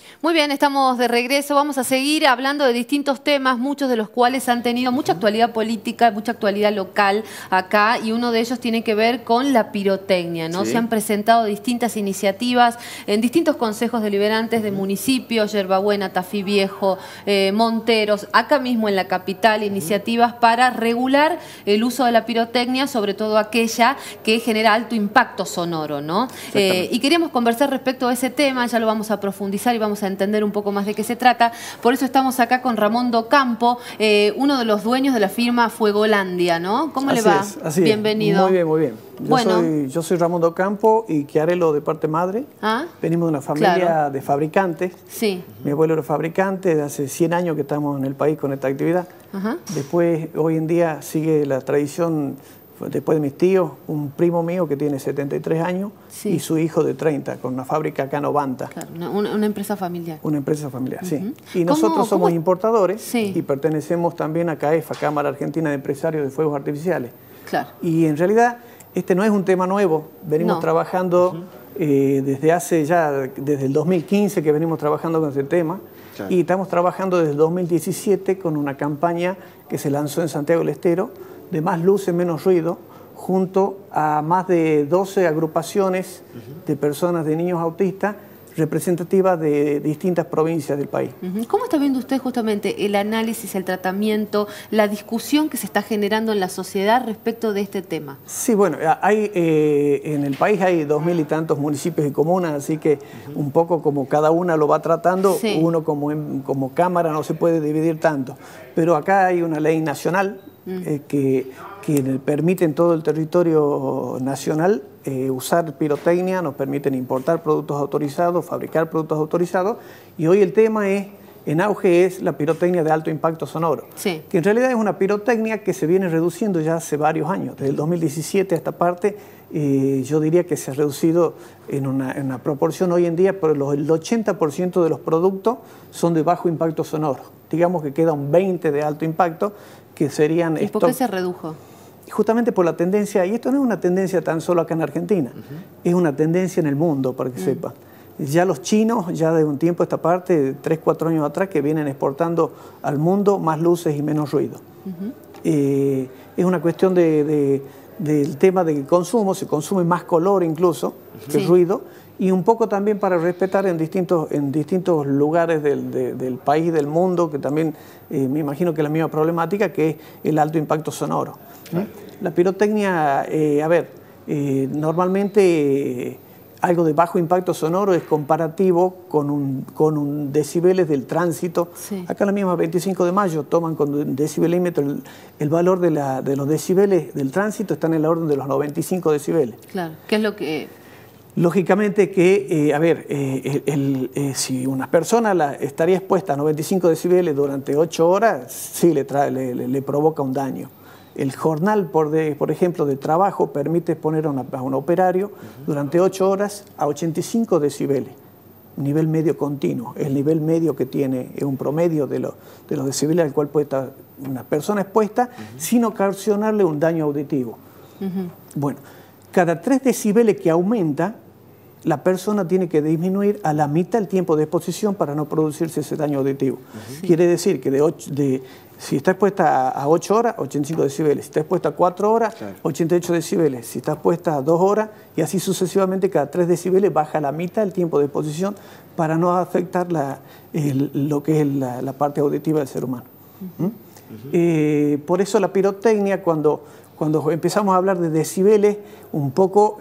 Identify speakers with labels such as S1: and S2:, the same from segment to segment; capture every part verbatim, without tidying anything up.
S1: Muy bien, estamos de regreso. Vamos a seguir hablando de distintos temas, muchos de los cuales han tenido mucha actualidad política, mucha actualidad local acá, y uno de ellos tiene que ver con la pirotecnia, ¿no? Sí. Se han presentado distintas iniciativas en distintos consejos deliberantes de municipios, Yerbabuena, Tafí Viejo, eh, Monteros, acá mismo en la capital, iniciativas para regular el uso de la pirotecnia, sobre todo aquella que genera alto impacto sonoro, ¿no? Eh, y queríamos conversar respecto a ese tema, ya lo vamos a profundizar y vamos a entender un poco más de qué se trata. Por eso estamos acá con Ramón Docampo, eh, uno de los dueños de la firma Fuegolandia, ¿no? ¿Cómo
S2: así
S1: le va?
S2: Es, así
S1: Bienvenido.
S2: Es. Muy bien, muy bien. Yo,
S1: bueno.
S2: soy, yo soy Ramón Docampo y Chiarello de parte madre.
S1: ¿Ah?
S2: Venimos de una familia
S1: claro.
S2: de fabricantes.
S1: Sí.
S2: Mi abuelo era fabricante, de hace cien años que estamos en el país con esta actividad.
S1: Ajá.
S2: Después, hoy en día, sigue la tradición. Después de mis tíos, un primo mío que tiene setenta y tres años sí. y su hijo de treinta, con una fábrica acá en Ovanta.
S1: Claro, una, una empresa familiar.
S2: Una empresa familiar, uh-huh. sí. Y
S1: ¿Cómo,
S2: nosotros somos
S1: cómo?
S2: importadores
S1: sí.
S2: y pertenecemos también a CAEFA, Cámara Argentina de Empresarios de Fuegos Artificiales.
S1: Claro.
S2: Y en realidad este no es un tema nuevo, venimos no. trabajando uh-huh. eh, desde hace ya, desde el dos mil quince que venimos trabajando con ese tema. Claro. Y estamos trabajando desde el dos mil diecisiete con una campaña que se lanzó en Santiago del Estero, de más luces, menos ruido, junto a más de doce agrupaciones uh-huh. de personas, de niños autistas, representativas de distintas provincias del país.
S1: Uh-huh. ¿Cómo está viendo usted justamente el análisis, el tratamiento, la discusión que se está generando en la sociedad respecto de este tema?
S2: Sí, bueno, hay, eh, en el país hay dos mil y tantos municipios y comunas, así que uh-huh. un poco como cada una lo va tratando, sí. uno como, en, como Cámara no se puede dividir tanto. Pero acá hay una ley nacional uh-huh. eh, que... que permite en todo el territorio nacional eh, usar pirotecnia, nos permiten importar productos autorizados, fabricar productos autorizados, y hoy el tema es, en auge es la pirotecnia de alto impacto sonoro,
S1: sí.
S2: que en realidad es una pirotecnia que se viene reduciendo ya hace varios años, desde el dos mil diecisiete a esta parte, eh, yo diría que se ha reducido en una, en una proporción hoy en día, pero los, el ochenta por ciento de los productos son de bajo impacto sonoro, digamos que queda un veinte por ciento de alto impacto, que serían...
S1: ¿Y por qué se redujo?
S2: Justamente por la tendencia, y esto no es una tendencia tan solo acá en Argentina, uh-huh. es una tendencia en el mundo, para que uh-huh. sepa. Ya los chinos, ya de un tiempo a esta parte, tres, cuatro años atrás, que vienen exportando al mundo más luces y menos ruido. Uh-huh. eh, es una cuestión de, de, del tema del consumo, se consume más color incluso uh-huh. que sí. ruido, y un poco también para respetar en distintos, en distintos lugares del, de, del país, del mundo, que también eh, me imagino que es la misma problemática, que es el alto impacto sonoro. ¿Eh? La pirotecnia, eh, a ver, eh, normalmente eh, algo de bajo impacto sonoro es comparativo con un, con un decibeles del tránsito. Sí. Acá la misma veinticinco de mayo toman con decibelímetro el, el valor de, la, de los decibeles del tránsito, están en la orden de los noventa y cinco decibeles.
S1: Claro, ¿qué es lo que...?
S2: Lógicamente que, eh, a ver, eh, el, el, eh, si una persona la, estaría expuesta a noventa y cinco decibeles durante ocho horas, sí le, trae, le, le, le provoca un daño. El jornal, por, de, por ejemplo, de trabajo permite poner a, una, a un operario uh-huh. durante ocho horas a ochenta y cinco decibeles, nivel medio continuo. El nivel medio que tiene es un promedio de, lo, de los decibeles al cual puede estar una persona expuesta uh-huh. sin ocasionarle un daño auditivo. Uh-huh. Bueno, cada tres decibeles que aumenta, la persona tiene que disminuir a la mitad el tiempo de exposición para no producirse ese daño auditivo. Uh-huh. Quiere decir que de, ocho, de si está expuesta a ocho horas, ochenta y cinco decibeles. Si está expuesta a cuatro horas, claro. ochenta y ocho decibeles. Si está expuesta a dos horas, y así sucesivamente, cada tres decibeles baja a la mitad el tiempo de exposición para no afectar la, el, lo que es la, la parte auditiva del ser humano. Uh-huh. ¿Mm? Uh-huh. eh, por eso la pirotecnia, cuando... Cuando empezamos a hablar de decibeles, un poco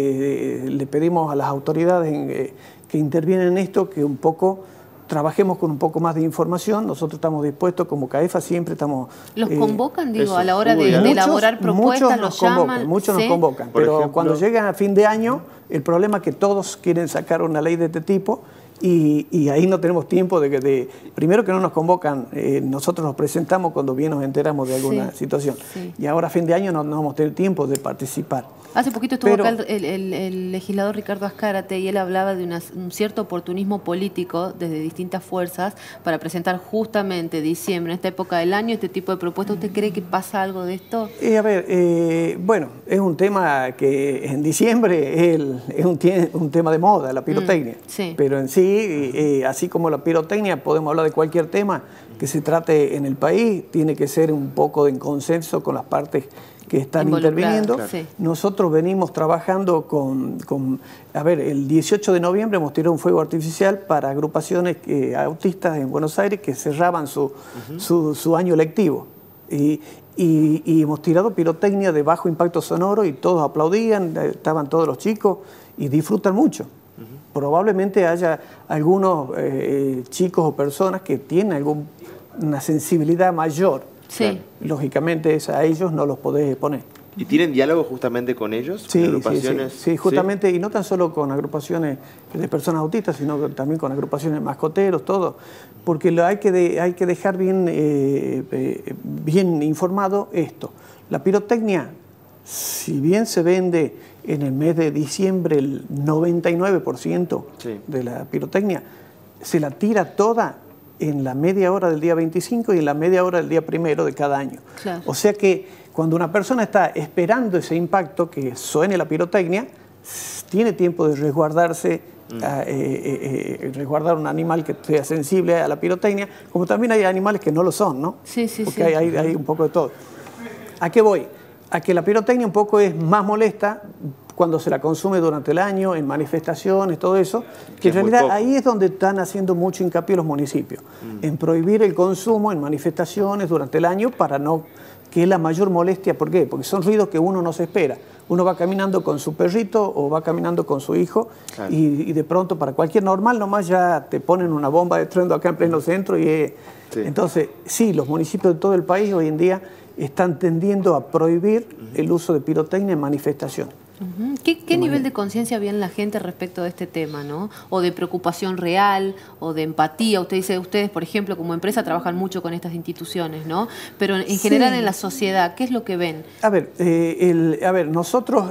S2: eh, le pedimos a las autoridades en, eh, que intervienen en esto que un poco trabajemos con un poco más de información. Nosotros estamos dispuestos, como CAEFA, siempre estamos...
S1: ¿Los eh, convocan, digo, eso, a la hora de, de elaborar propuestas?
S2: Muchos nos
S1: los
S2: convocan,
S1: llaman,
S2: muchos
S1: ¿sí?
S2: nos convocan, pero ejemplo, cuando llegan a fin de año, el problema es que todos quieren sacar una ley de este tipo. Y, y ahí no tenemos tiempo de que, de, primero que no nos convocan, eh, nosotros nos presentamos cuando bien nos enteramos de alguna sí, situación. Sí. Y ahora a fin de año no, no vamos a tener tiempo de participar.
S1: Hace poquito estuvo
S2: Pero,
S1: acá el, el, el legislador Ricardo Azcárate y él hablaba de una, un cierto oportunismo político desde distintas fuerzas para presentar justamente diciembre, en esta época del año, este tipo de propuestas. ¿Usted cree que pasa algo de esto?
S2: Eh, a ver, eh, bueno, es un tema que en diciembre es, el, es un, un tema de moda, la pirotecnia.
S1: Mm, sí.
S2: Pero en sí ahí, eh, así como la pirotecnia, podemos hablar de cualquier tema que se trate en el país, tiene que ser un poco en consenso con las partes que están interviniendo. Claro. Sí. Nosotros venimos trabajando con, con, a ver, el dieciocho de noviembre hemos tirado un fuego artificial para agrupaciones eh, autistas en Buenos Aires que cerraban su, uh-huh. su, su año lectivo. Y, y, y hemos tirado pirotecnia de bajo impacto sonoro y todos aplaudían, estaban todos los chicos y disfrutan mucho. Uh-huh. Probablemente haya algunos eh, chicos o personas que tienen alguna sensibilidad mayor. Sí. Lógicamente es, a ellos no los podés poner.
S3: ¿Y tienen diálogo justamente con ellos?
S2: Sí,
S3: con agrupaciones?
S2: Sí, sí, sí, justamente, ¿sí? Y no tan solo con agrupaciones de personas autistas, sino también con agrupaciones de mascoteros, todo. Porque lo hay, que de, hay que dejar bien, eh, eh, bien informado esto. La pirotecnia, si bien se vende en el mes de diciembre el noventa y nueve por ciento sí. de la pirotecnia, se la tira toda en la media hora del día veinticinco y en la media hora del día primero de cada año. Claro. O sea que cuando una persona está esperando ese impacto, que suene la pirotecnia, tiene tiempo de resguardarse, mm. a, eh, eh, eh, resguardar un animal que sea sensible a la pirotecnia, como también hay animales que no lo son, ¿no?
S1: Sí, sí,
S2: Porque
S1: sí.
S2: Hay, hay, hay un poco de todo. ¿A qué voy? A que la pirotecnia un poco es más molesta cuando se la consume durante el año, en manifestaciones, todo eso, que, que en realidad ahí es donde están haciendo mucho hincapié los municipios, mm. en prohibir el consumo en manifestaciones durante el año para no que es la mayor molestia. ¿Por qué? Porque son ruidos que uno no se espera. Uno va caminando con su perrito o va caminando con su hijo claro. y, y de pronto para cualquier normal nomás ya te ponen una bomba de estruendo acá en pleno centro. Y, eh, sí. Entonces, sí, los municipios de todo el país hoy en día están tendiendo a prohibir uh-huh. el uso de pirotecnia en manifestaciones.
S1: Uh-huh. ¿Qué, qué nivel de conciencia había en la gente respecto de este tema, ¿no? O de preocupación real, o de empatía. Usted dice, ustedes, por ejemplo, como empresa trabajan mucho con estas instituciones, ¿no? Pero en, en general sí. en la sociedad, ¿qué es lo que ven?
S2: A ver, eh, el, a ver nosotros,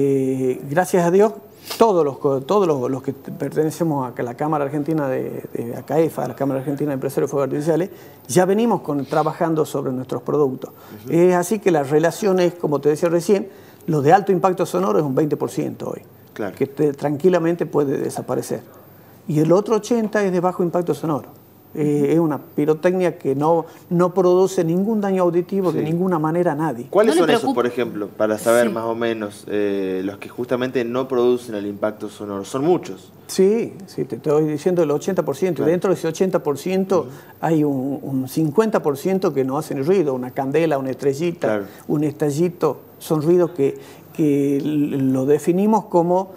S2: eh, gracias a Dios, todos los, todos los, los que pertenecemos a la Cámara Argentina de, de A C A E F A, a la Cámara Argentina de Empresarios de Fuegos Artificiales, ya venimos con, trabajando sobre nuestros productos. Uh-huh. Es así que las relaciones, como te decía recién, lo de alto impacto sonoro es un veinte por ciento hoy, claro. que te, tranquilamente puede desaparecer. Y el otro ochenta por ciento es de bajo impacto sonoro. Eh, uh-huh. Es una pirotecnia que no, no produce ningún daño auditivo sí. de ninguna manera a nadie.
S3: ¿Cuáles
S1: ¿No
S3: son esos, por ejemplo, para saber
S1: sí.
S3: más o menos eh, los que justamente no producen el impacto sonoro? ¿Son muchos?
S2: Sí, sí, te estoy diciendo el ochenta por ciento. Claro. Dentro de ese ochenta por ciento uh-huh. hay un, un cincuenta por ciento que no hacen ruido. Una candela, una estrellita, claro. un estallito. Son ruidos que, que lo definimos como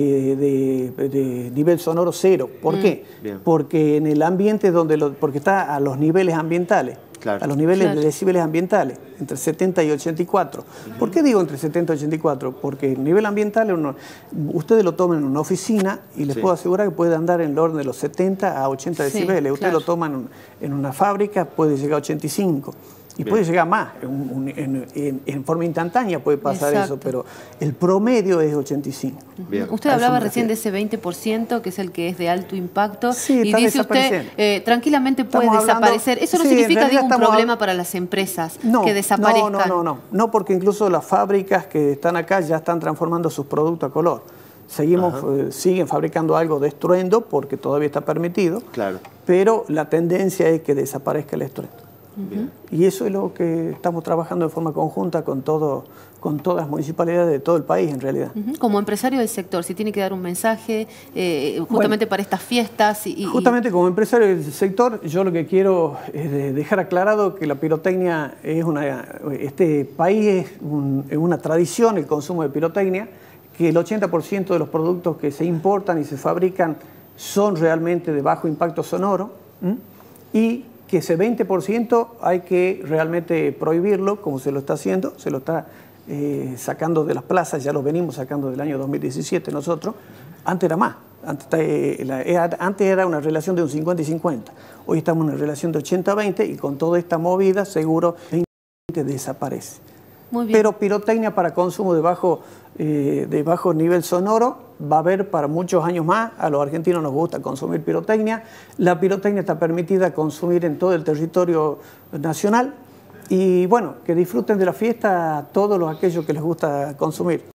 S2: eh, de, de nivel sonoro cero. ¿Por mm. qué? Bien. Porque en el ambiente donde lo, porque está a los niveles ambientales. Claro. A los niveles claro. de decibeles ambientales, entre setenta y ochenta y cuatro. Uh-huh. ¿Por qué digo entre setenta y ochenta y cuatro? Porque el nivel ambiental, uno, ustedes lo toman en una oficina y les sí. puedo asegurar que puede andar en el orden de los setenta a ochenta sí, decibeles. Ustedes claro. lo toman en una fábrica, puede llegar a ochenta y cinco. Y Bien. puede llegar más, en, en, en, en forma instantánea puede pasar Exacto. eso, pero el promedio es ochenta y cinco.
S1: Bien. Usted hablaba recién de ese veinte por ciento, que es el que es de alto impacto,
S2: sí,
S1: y dice usted, eh, tranquilamente puede estamos desaparecer. Hablando, ¿Eso no sí, significa digo, un problema a... para las empresas,
S2: no,
S1: que desaparezcan?
S2: No, no, no, no, no, porque incluso las fábricas que están acá ya están transformando sus productos a color. Seguimos, eh, siguen fabricando algo de estruendo porque todavía está permitido,
S3: claro.
S2: pero la tendencia es que desaparezca el estruendo.
S3: Bien.
S2: Y eso es lo que estamos trabajando de forma conjunta con, todo, con todas las municipalidades de todo el país, en realidad.
S1: Uh-huh. Como empresario del sector, si tiene que dar un mensaje eh, justamente bueno, para estas fiestas. Y, y...
S2: Justamente como empresario del sector, yo lo que quiero es dejar aclarado que la pirotecnia es una... Este país es un, una tradición, el consumo de pirotecnia, que el ochenta por ciento de los productos que se importan y se fabrican son realmente de bajo impacto sonoro, ¿m? y que ese veinte por ciento hay que realmente prohibirlo, como se lo está haciendo, se lo está eh, sacando de las plazas, ya lo venimos sacando del año dos mil diecisiete nosotros. Antes era más, antes, eh, la, era, antes era una relación de un cincuenta y cincuenta, hoy estamos en una relación de ochenta a veinte y con toda esta movida seguro veinte desaparece.
S1: Muy bien.
S2: Pero pirotecnia para consumo de bajo, eh, de bajo nivel sonoro va a haber para muchos años más. A los argentinos nos gusta consumir pirotecnia. La pirotecnia está permitida consumir en todo el territorio nacional. Y bueno, que disfruten de la fiesta a todos los aquellos que les gusta consumir.